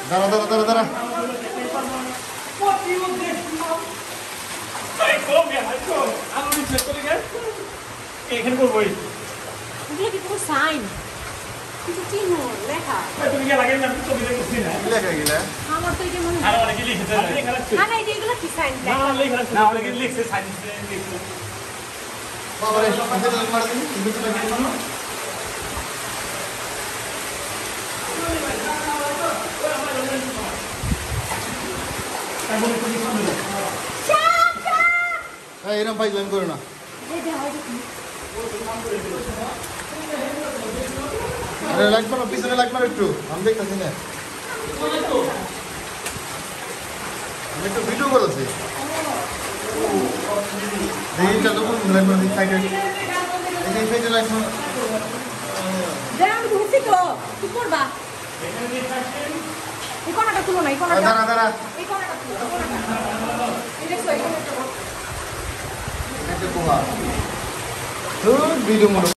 দাঁড়া দাঁড়া দাঁড়া দাঁড়া এখানে করবো এগুলো কি কোনো সাইন কিছু চিহ্ন লেখা তুমি কি লাগে না ছবি দেখছি না লেখা গেলা আমার তো এটা মনে আর হয় অনেকে লিখেছে না না এগুলো কি সাইন না লেখা না অনেকে লিখছে সাইন্স লিখছে বাবা রে এটা লাগ মার দিন কিন্তু লাগ মারো এরকম ভাই জয়েন করো না আরে লাইট মারো পিছনে লাইট মারো একটু আমি দেখতেছি না আমি একটু ভিডিও করেছি দেখি চালু করুন লাইট মারো সাইডে এই সাইডে লাইট মারো আমি ধরছি তো কি করবা এই কোণাটা তুলো না এই কোণাটা দাঁড়া দাঁড়া এই কোণাটা তুলো এই দেখো এই কোণাটা এটা কোয়া তো ভিডিও মনে